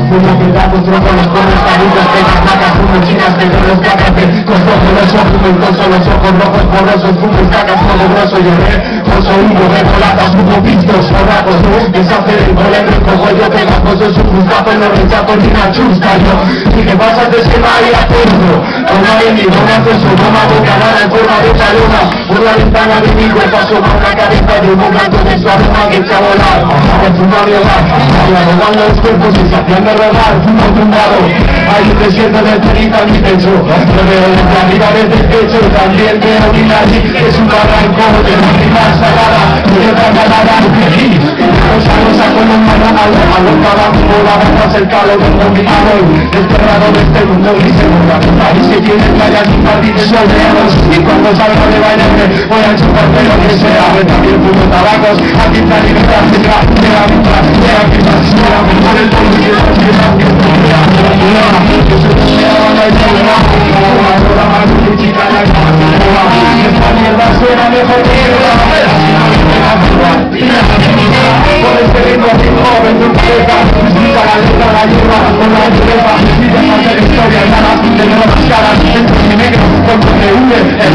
Fumo pedazos, troco los pobres, canutas, pegas, placas, fumo chicas, que no los cácate. Con rojo los ojos, fumo incluso los ojos rojos, borrosos, fumo y sacas todo grosso, lloré. Oso, humo, repolatas, fumo pistos, borracos, deshacer el gol, el cogollo, pegajoso, es un gustazo, no rechazo ni una chusta, yo. Y que pasas de ser ahí a todo, toma de mi boca, eso, toma boca, nada en forma de paloma. Por la ventana de mi cuerpo asoma una cabeza de un canto de su aroma que echa a volar. Que fuma mi hogar, arrogando los cuerpos y se haciendo rogar, fumo tumbado. Hay un desierto de cerita en mi pecho, lo veo desde arriba desde el techo. También veo mi nariz, es un barranco de lágrima salada, de otra calada, feliz. Rosa con un mano alocada, como la banda cercano del dominado. Desterrado de este mundo gris, seguro a mi país que tiene playas y jardines soleados. Y cuando salga de bañarme, voy a chuparme lo que sea. También fumo tabacos, aquí está libertad, de la mitad, de la mitad, de la mitad del polvo y de la mitad que estoy esta mierda suena mejor mierda. Por este ritmo hip hop en tu cabeza, disfruta la letra, la hierba, con la hierba. Y deja hacer historia y nada de nuevas caras, entre mi negro, cuando me une el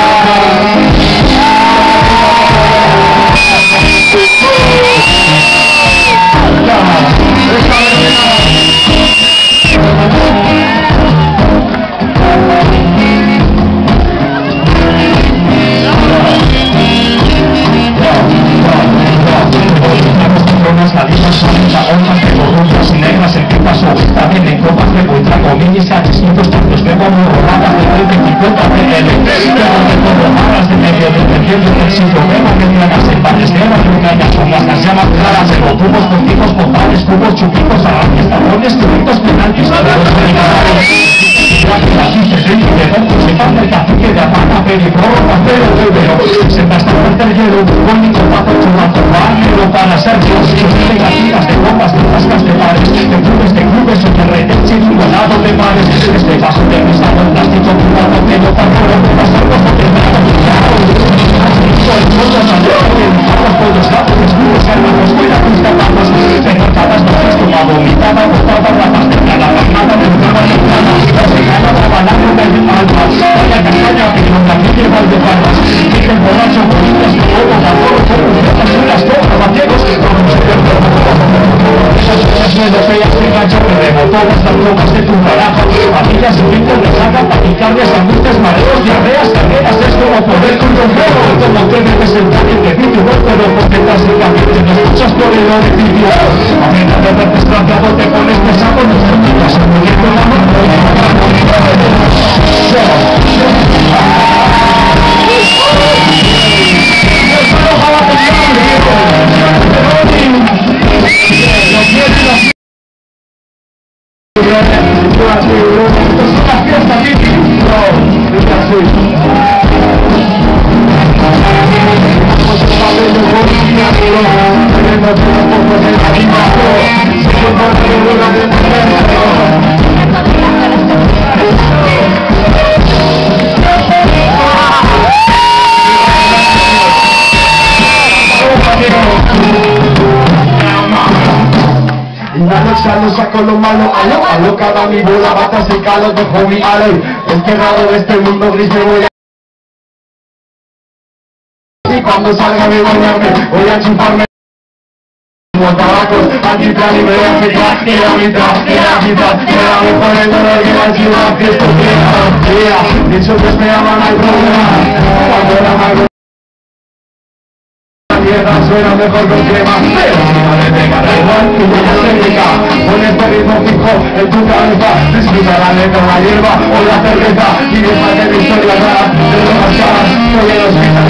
chupitos, avances, tapones, tubitos, penaltis, se pasa el cacique de Apana, periproro, pacero, bebero. Se pasa el tercero, único pato, chumato, barnero para ser Dios. De gatitas, de bombas, de tascas, de bares, de clubes, o de redes, chingolado de mares. Este paso de cristal, plástico, privado, que no tan solo de pasar los contemplados. El mundo salió, los pollos, gatos, escudos, hermanos, fuera tus tapadas. Recortadas, noches, como vomitada, botada, rapas, de la pasmada, de una ventana. Secada, trabalando de alma. Vaya castaña, que no también lleva el de palmas. Dije el borracho, bonitas, de fuego, vapor, fuego, de las cosas, vaqueros, como se pierde. Esas cosas menos feas que enganchan, me rebotó hasta bromas de tu baraja. Familias subiendo de saca, taquicardias, angustias, mareos, diarreas, carreras, es como poder con un juego. Como que me presentar y te pido igual, pero porque básicamente no escuchas por el orificio. A mí no te ves desgraciado, te pones pesado, no te quitas a morir con la mano. Lo saco lo malo, alocada mi bola, bata seca, lo dejo mi alay. Enterrado de este mundo gris me voy a... Y cuando salga de bañarme, voy a chuparme como tabacos, alquitrán y me voy a quitar. Y la mitad, y la mitad, me la mejor el dolor que la ciudad, que esto quiera. Dicho que me llaman al problema, cuando era más... Suena mejor con crema, pero si no le pega da igual, tu huella técnica. Con este ritmo fijo en tu cabeza, disfruta la letra, la hierba o la cerveza. Y déjate de historias raras, de drogas caras, soy el hospital.